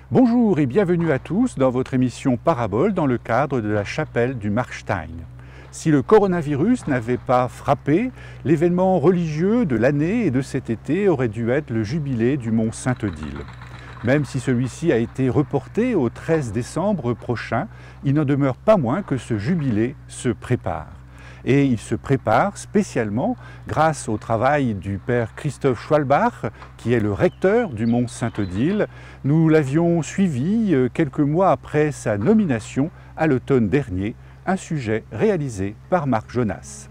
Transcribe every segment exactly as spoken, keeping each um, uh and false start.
Bonjour et bienvenue à tous dans votre émission Parabole dans le cadre de la chapelle du Markstein. Si le coronavirus n'avait pas frappé, l'événement religieux de l'année et de cet été aurait dû être le jubilé du mont Sainte-Odile. Même si celui-ci a été reporté au treize décembre prochain, il n'en demeure pas moins que ce jubilé se prépare. Et il se prépare spécialement grâce au travail du père Christophe Schwalbach, qui est le recteur du mont Sainte-Odile. Nous l'avions suivi quelques mois après sa nomination à l'automne dernier, un sujet réalisé par Marc Jonas.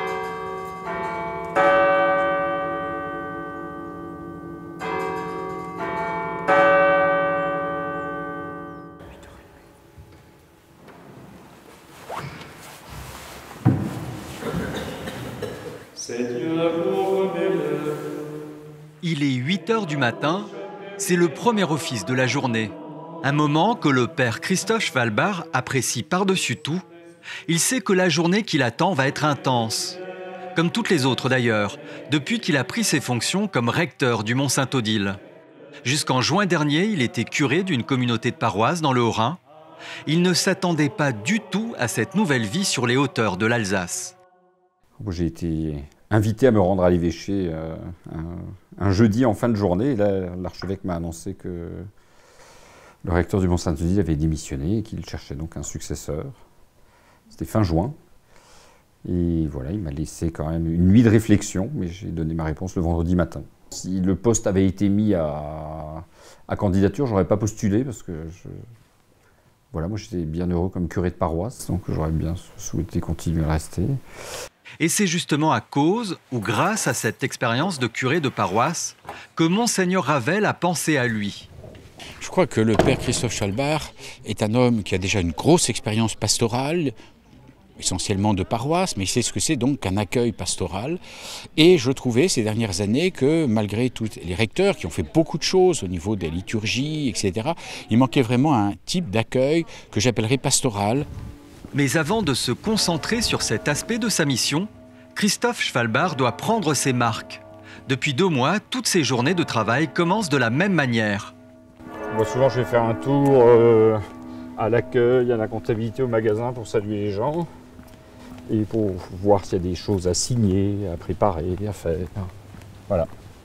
Il est huit heures du matin, c'est le premier office de la journée. Un moment que le père Christophe Schwalbach apprécie par-dessus tout. Il sait que la journée qui l'attend va être intense. Comme toutes les autres d'ailleurs, depuis qu'il a pris ses fonctions comme recteur du mont Sainte-Odile. Jusqu'en juin dernier, il était curé d'une communauté de paroisse dans le Haut-Rhin. Il ne s'attendait pas du tout à cette nouvelle vie sur les hauteurs de l'Alsace. J'ai été invité à me rendre à l'évêché euh, un, un jeudi en fin de journée. Et là, l'archevêque m'a annoncé que le recteur du mont Sainte-Odile avait démissionné et qu'il cherchait donc un successeur. C'était fin juin. Et voilà, il m'a laissé quand même une nuit de réflexion, mais j'ai donné ma réponse le vendredi matin. Si le poste avait été mis à, à candidature, je n'aurais pas postulé parce que je, voilà, moi j'étais bien heureux comme curé de paroisse, donc j'aurais bien souhaité continuer à rester. Et c'est justement à cause ou grâce à cette expérience de curé de paroisse que Monseigneur Ravel a pensé à lui. Je crois que le père Christophe Schwalbach est un homme qui a déjà une grosse expérience pastorale, essentiellement de paroisse, mais il sait ce que c'est donc qu'un accueil pastoral. Et je trouvais ces dernières années que malgré tous les recteurs qui ont fait beaucoup de choses au niveau des liturgies, et cetera, il manquait vraiment un type d'accueil que j'appellerais pastoral. Mais avant de se concentrer sur cet aspect de sa mission, Christophe Schwalbach doit prendre ses marques. Depuis deux mois, toutes ses journées de travail commencent de la même manière. Moi, souvent, je vais faire un tour euh, à l'accueil, à la comptabilité, au magasin pour saluer les gens et pour voir s'il y a des choses à signer, à préparer, à faire. Voilà.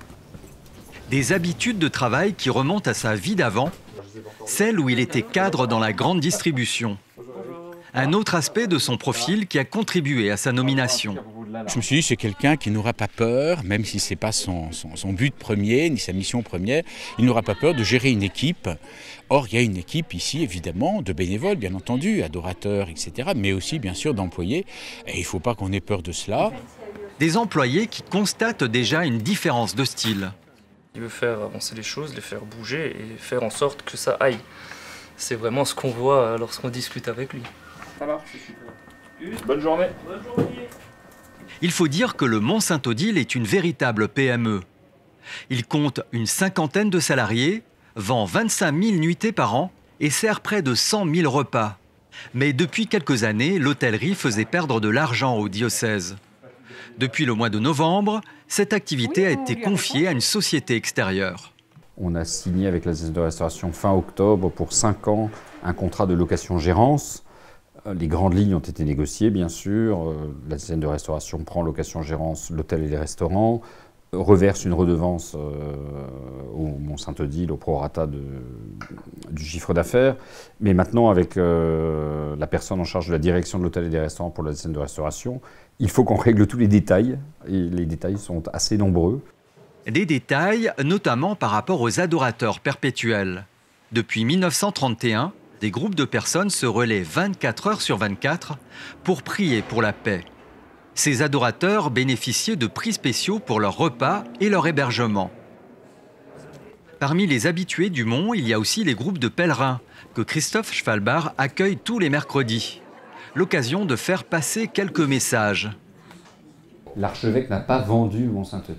Des habitudes de travail qui remontent à sa vie d'avant, celle où il était cadre dans la grande distribution. Un autre aspect de son profil qui a contribué à sa nomination. Je me suis dit, c'est quelqu'un qui n'aura pas peur, même si ce n'est pas son, son, son but premier, ni sa mission première, il n'aura pas peur de gérer une équipe. Or, il y a une équipe ici, évidemment, de bénévoles, bien entendu, adorateurs, et cetera, mais aussi, bien sûr, d'employés. Et il ne faut pas qu'on ait peur de cela. Des employés qui constatent déjà une différence de style. Il veut faire avancer les choses, les faire bouger et faire en sorte que ça aille. C'est vraiment ce qu'on voit lorsqu'on discute avec lui. Ça marche, c'est super. Bonne journée. Bonne journée. Il faut dire que le mont Sainte-Odile est une véritable P M E. Il compte une cinquantaine de salariés, vend vingt-cinq mille nuitées par an et sert près de cent mille repas. Mais depuis quelques années, l'hôtellerie faisait perdre de l'argent au diocèse. Depuis le mois de novembre, cette activité a été confiée à une société extérieure. On a signé avec la société de restauration fin octobre pour cinq ans un contrat de location-gérance. Les grandes lignes ont été négociées, bien sûr. La société de restauration prend location-gérance l'hôtel et les restaurants, reverse une redevance euh, au mont Sainte-Odile, au prorata de, du chiffre d'affaires. Mais maintenant, avec euh, la personne en charge de la direction de l'hôtel et des restaurants pour la société de restauration, il faut qu'on règle tous les détails. Et les détails sont assez nombreux. Des détails, notamment par rapport aux adorateurs perpétuels. Depuis mille neuf cent trente et un, des groupes de personnes se relaient vingt-quatre heures sur vingt-quatre pour prier pour la paix. Ces adorateurs bénéficiaient de prix spéciaux pour leurs repas et leur hébergement. Parmi les habitués du mont, il y a aussi les groupes de pèlerins que Christophe Schwalbach accueille tous les mercredis. L'occasion de faire passer quelques messages. L'archevêque n'a pas vendu mont Sainte-Odile.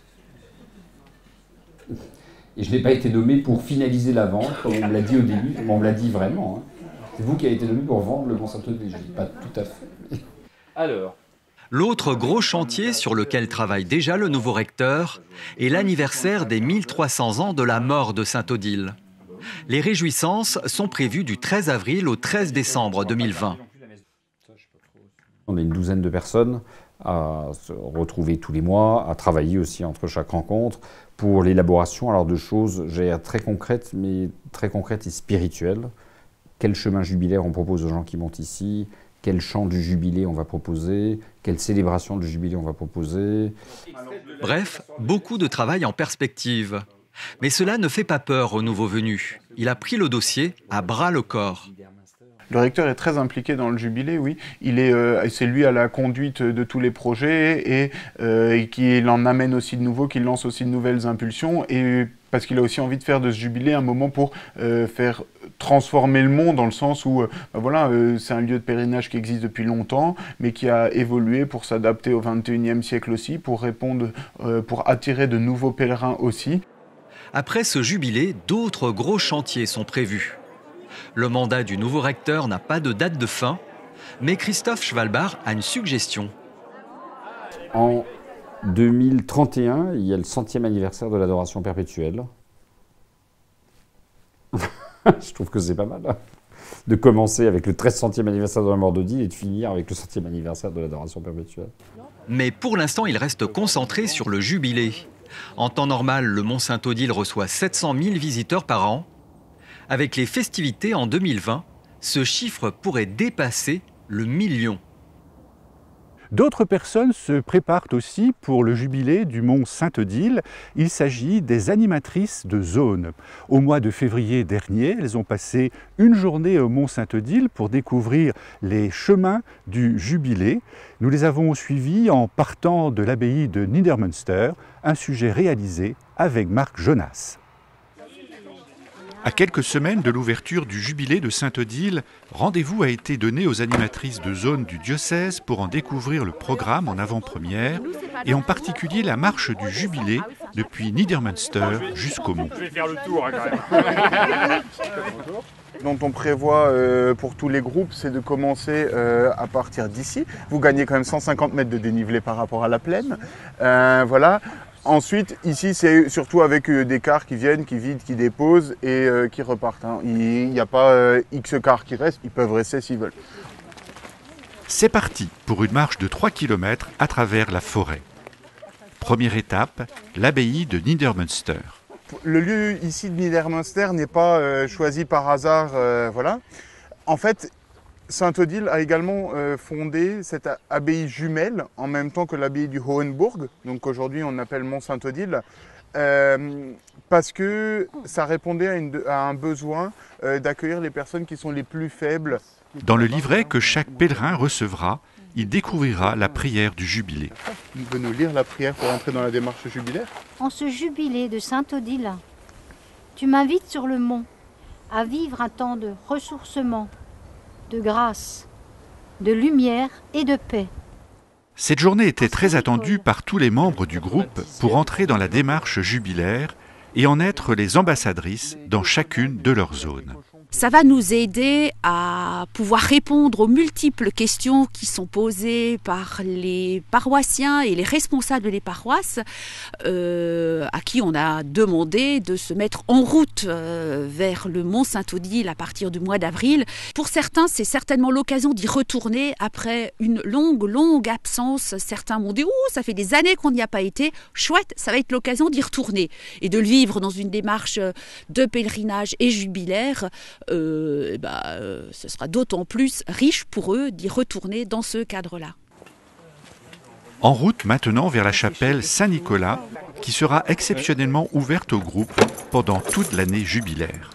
Et je n'ai pas été nommé pour finaliser la vente, comme on me l'a dit au début, comme on me l'a dit vraiment. Hein. C'est vous qui avez été nommé pour vendre le mont Sainte-Odile. Je ne dis pas tout à fait. Alors, L'autre gros chantier sur lequel travaille déjà le nouveau recteur est l'anniversaire des mille trois cents ans de la mort de Sainte-Odile. Les réjouissances sont prévues du treize avril au treize décembre deux mille vingt. On est une douzaine de personnes à se retrouver tous les mois, à travailler aussi entre chaque rencontre pour l'élaboration alors de choses très concrètes, mais très concrètes et spirituelles. Quel chemin jubilaire on propose aux gens qui montent ici, quel chant du jubilé on va proposer, quelle célébration du jubilé on va proposer. Bref, beaucoup de travail en perspective. Mais cela ne fait pas peur aux nouveaux venus. Il a pris le dossier à bras-le-corps. Le recteur est très impliqué dans le jubilé, oui. Il est, euh, c'est lui à la conduite de tous les projets et, euh, et qu'il en amène aussi de nouveaux, qu'il lance aussi de nouvelles impulsions. Et parce qu'il a aussi envie de faire de ce jubilé un moment pour euh, faire transformer le monde, dans le sens où euh, ben voilà, euh, c'est un lieu de pèlerinage qui existe depuis longtemps, mais qui a évolué pour s'adapter au vingt et unième siècle aussi, pour répondre, euh, pour attirer de nouveaux pèlerins aussi. Après ce jubilé, d'autres gros chantiers sont prévus. Le mandat du nouveau recteur n'a pas de date de fin, mais Christophe Schwalbach a une suggestion. En deux mille trente et un, il y a le centième anniversaire de l'adoration perpétuelle. Je trouve que c'est pas mal, hein, de commencer avec le treize centième anniversaire de la mort d'Odile et de finir avec le centième anniversaire de l'adoration perpétuelle. Mais pour l'instant, il reste concentré sur le jubilé. En temps normal, le Mont Saint-Odile reçoit sept cent mille visiteurs par an. Avec les festivités en deux mille vingt, ce chiffre pourrait dépasser le million. D'autres personnes se préparent aussi pour le jubilé du Mont Saint-Odile. Il s'agit des animatrices de zone. Au mois de février dernier, elles ont passé une journée au Mont Saint-Odile pour découvrir les chemins du jubilé. Nous les avons suivis en partant de l'abbaye de Niedermünster, un sujet réalisé avec Marc Jonas. À quelques semaines de l'ouverture du jubilé de Saint-Odile, rendez-vous a été donné aux animatrices de zone du diocèse pour en découvrir le programme en avant-première et en particulier la marche du jubilé depuis Niedermünster jusqu'au Mont. Je vais faire le tour hein, quand même. Dont on prévoit euh, pour tous les groupes, c'est de commencer euh, à partir d'ici. Vous gagnez quand même cent cinquante mètres de dénivelé par rapport à la plaine. Euh, voilà. Ensuite, ici, c'est surtout avec euh, des cars qui viennent, qui vident, qui déposent et euh, qui repartent. Hein. Il n'y a pas euh, X cars qui restent, ils peuvent rester s'ils veulent. C'est parti pour une marche de trois kilomètres à travers la forêt. Première étape, l'abbaye de Niedermünster. Le lieu ici de Niedermünster n'est pas euh, choisi par hasard. Euh, voilà. En fait, Saint-Odile a également euh, fondé cette abbaye jumelle en même temps que l'abbaye du Hohenburg, donc aujourd'hui on appelle Mont Saint-Odile, euh, parce que ça répondait à, une, à un besoin euh, d'accueillir les personnes qui sont les plus faibles. Dans le livret que chaque pèlerin recevra, il découvrira la prière du jubilé. Vous pouvez nous lire la prière pour entrer dans la démarche jubilaire? En ce jubilé de Saint-Odile, tu m'invites sur le mont à vivre un temps de ressourcement, de grâce, de lumière et de paix. Cette journée était très attendue par tous les membres du groupe pour entrer dans la démarche jubilaire et en être les ambassadrices dans chacune de leurs zones. Ça va nous aider à pouvoir répondre aux multiples questions qui sont posées par les paroissiens et les responsables des paroisses euh, à qui on a demandé de se mettre en route euh, vers le Mont Saint-Odile à partir du mois d'avril. Pour certains, c'est certainement l'occasion d'y retourner après une longue, longue absence. Certains m'ont dit « Ouh, ça fait des années qu'on n'y a pas été. Chouette, ça va être l'occasion d'y retourner. » Et de le vivre dans une démarche de pèlerinage et jubilaire. Euh, et bah, euh, ce sera d'autant plus riche pour eux d'y retourner dans ce cadre-là. En route maintenant vers la chapelle Saint-Nicolas, qui sera exceptionnellement ouverte au groupe pendant toute l'année jubilaire.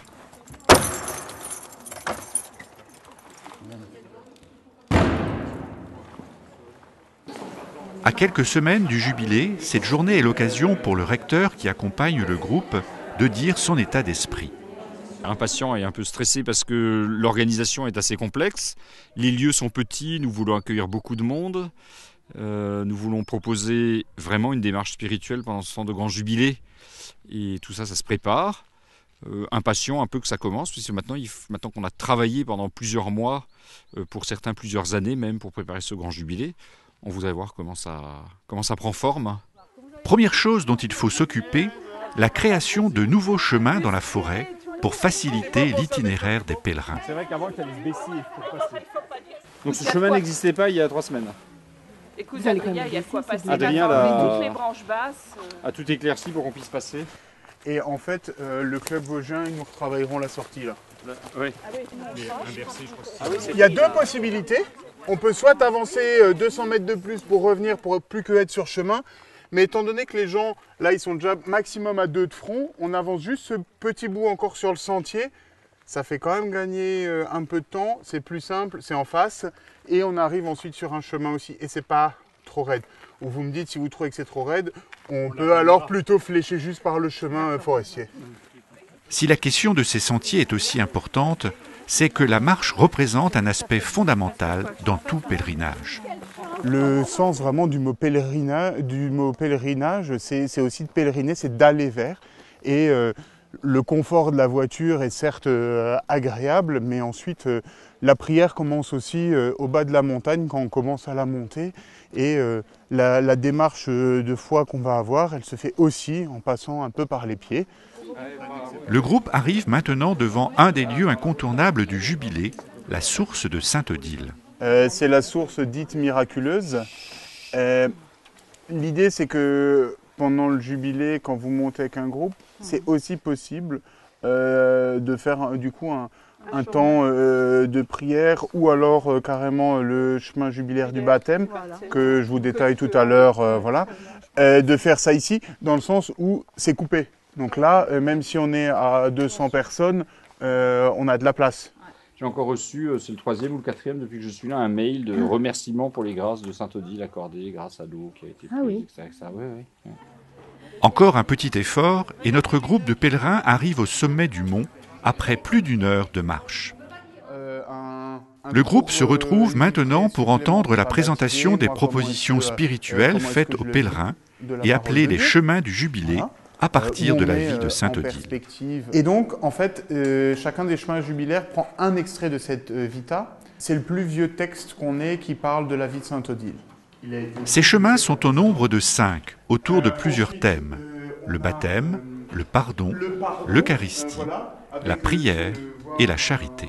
À quelques semaines du jubilé, cette journée est l'occasion pour le recteur qui accompagne le groupe de dire son état d'esprit. Impatient et un peu stressé parce que l'organisation est assez complexe. Les lieux sont petits, nous voulons accueillir beaucoup de monde. Euh, nous voulons proposer vraiment une démarche spirituelle pendant ce temps de grand jubilé. Et tout ça, ça se prépare. Euh, impatient un peu que ça commence, puisque maintenant, il, maintenant qu'on a travaillé pendant plusieurs mois, euh, pour certains plusieurs années même, pour préparer ce grand jubilé, on voudrait voir comment ça, comment ça prend forme. Première chose dont il faut s'occuper, la création de nouveaux chemins dans la forêt pour faciliter l'itinéraire des pèlerins. C'est vrai qu'avant, il fallait se baisser pour passer. Donc ce chemin n'existait pas il y a trois semaines. Écoute, Adrien, il y a quoi passer Adrien là, toutes les branches basses. a tout éclairci pour qu'on puisse passer. Et en fait, euh, le club vosgien, ils nous retravailleront la sortie là. là oui. Ah oui, inversé, je crois. Ah oui, il y a deux possibilités. On peut soit avancer deux cents mètres de plus pour revenir, pour plus que être sur chemin. Mais étant donné que les gens, là, ils sont déjà maximum à deux de front, on avance juste ce petit bout encore sur le sentier. Ça fait quand même gagner un peu de temps. C'est plus simple, c'est en face. Et on arrive ensuite sur un chemin aussi. Et c'est pas trop raide. Ou vous me dites, si vous trouvez que c'est trop raide, on, on peut alors plutôt flécher juste par le chemin forestier. Si la question de ces sentiers est aussi importante, c'est que la marche représente un aspect fondamental dans tout pèlerinage. Le sens vraiment du mot pèlerinage, du mot pèlerinage, c'est aussi de pèleriner, c'est d'aller vers. Et euh, le confort de la voiture est certes euh, agréable, mais ensuite euh, la prière commence aussi euh, au bas de la montagne quand on commence à la monter. Et euh, la, la démarche de foi qu'on va avoir, elle se fait aussi en passant un peu par les pieds. Le groupe arrive maintenant devant un des lieux incontournables du Jubilé, la source de Sainte-Odile. Euh, c'est la source dite miraculeuse. Euh, L'idée, c'est que pendant le Jubilé, quand vous montez avec un groupe, c'est aussi possible euh, de faire du coup un, un temps euh, de prière ou alors euh, carrément le chemin jubilaire du baptême, que je vous détaille tout à l'heure, euh, voilà, euh, de faire ça ici, dans le sens où c'est coupé. Donc là, euh, même si on est à deux cents personnes, euh, on a de la place. J'ai encore reçu, c'est le troisième ou le quatrième depuis que je suis là, un mail de remerciement pour les grâces de Sainte-Odile accordées grâce à l'eau qui a été prise, ah oui. et cetera, et cetera. Oui, oui, oui. Encore un petit effort et notre groupe de pèlerins arrive au sommet du mont après plus d'une heure de marche. Euh, un, un Le groupe se retrouve euh, maintenant pour entendre la présentation des propositions spirituelles faites aux pèlerins et appelées les chemins du Jubilé, à partir de la vie de Sainte-Odile. Et donc, en fait, euh, chacun des chemins jubilaires prend un extrait de cette euh, Vita. C'est le plus vieux texte qu'on ait qui parle de la vie de Sainte-Odile. Ces chemins sont au nombre de cinq, autour de plusieurs thèmes. Le baptême, le pardon, l'Eucharistie, la prière et la charité.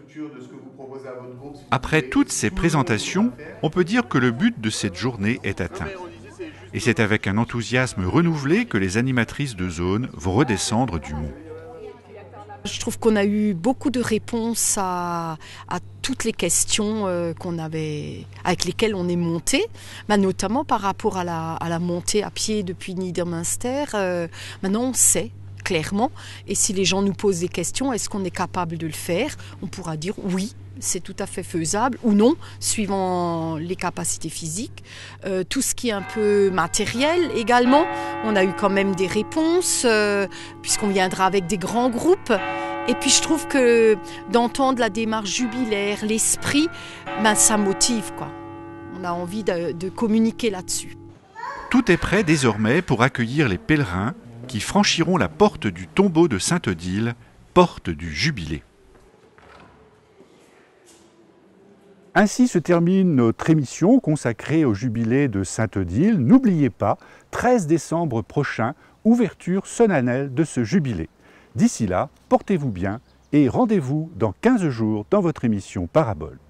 Après toutes ces présentations, on peut dire que le but de cette journée est atteint. Et c'est avec un enthousiasme renouvelé que les animatrices de zone vont redescendre du mont. Je trouve qu'on a eu beaucoup de réponses à, à toutes les questions euh, qu'on avait, avec lesquelles on est monté, bah, notamment par rapport à la, à la montée à pied depuis Niedermünster. Euh, maintenant, on sait clairement, et si les gens nous posent des questions, est-ce qu'on est capable de le faire? On pourra dire oui. C'est tout à fait faisable ou non, suivant les capacités physiques. Euh, tout ce qui est un peu matériel également, on a eu quand même des réponses, euh, puisqu'on viendra avec des grands groupes. Et puis je trouve que d'entendre la démarche jubilaire, l'esprit, ben, ça motive, quoi. On a envie de, de communiquer là-dessus. Tout est prêt désormais pour accueillir les pèlerins qui franchiront la porte du tombeau de Sainte-Odile, porte du Jubilé. Ainsi se termine notre émission consacrée au Jubilé de Sainte-Odile. N'oubliez pas, treize décembre prochain, ouverture solennelle de ce Jubilé. D'ici là, portez-vous bien et rendez-vous dans quinze jours dans votre émission Parabole.